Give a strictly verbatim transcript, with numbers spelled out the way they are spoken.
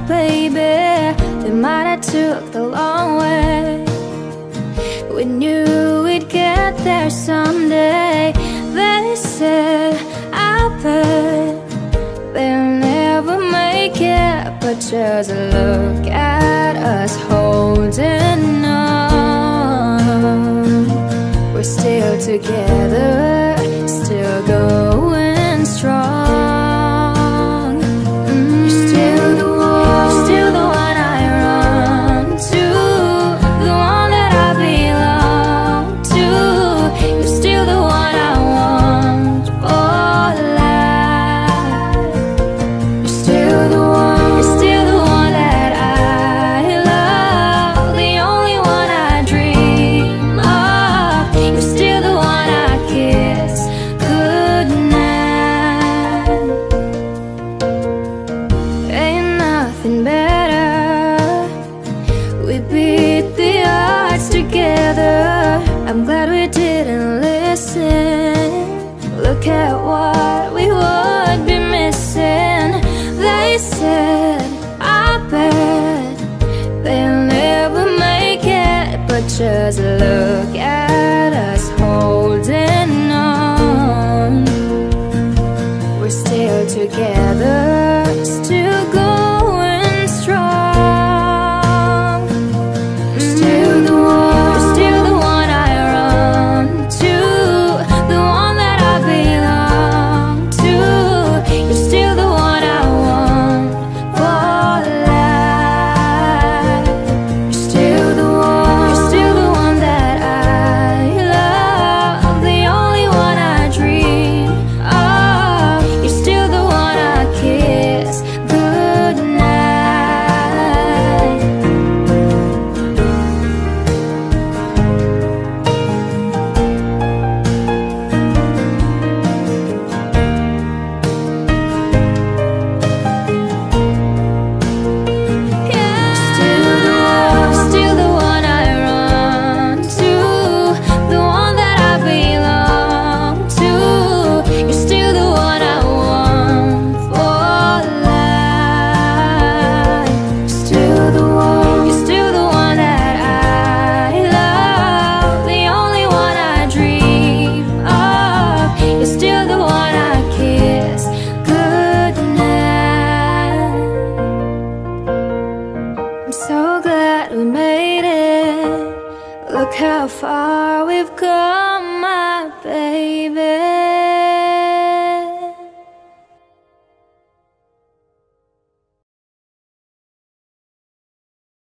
baby. We might have took the long way. We knew we'd get there someday. They said, I bet they'll never make it. But just look at us holding on. We're still together, still going strong. Mm. You're still the one, you're still the one I run to, the one that I belong to. You're still the one I want for life. You're still the one, you're still the one that I love, the only one I dream of. You're still the one I kiss goodnight. Ain't nothing better. We beat the odds together. I'm glad we didn't listen. Look at what we would be missing. They said, I bet they'll never make it. But just look at us holding on. We're still together, still going strong. You're still the one, you're still the one I run to, the one that I belong to. You're still the one I want for life. You're still the one, you're still the one that I love, the only one I dream of. You're still the one I kiss goodnight. Yeah. Still the one, still the one I run to, the one that I belong to. You're still the one I want for life. Still the one, you're still the one that I love, the only one I dream of. You're still the one I kiss goodnight. I'm so glad we made it. Look how far we've come, my baby.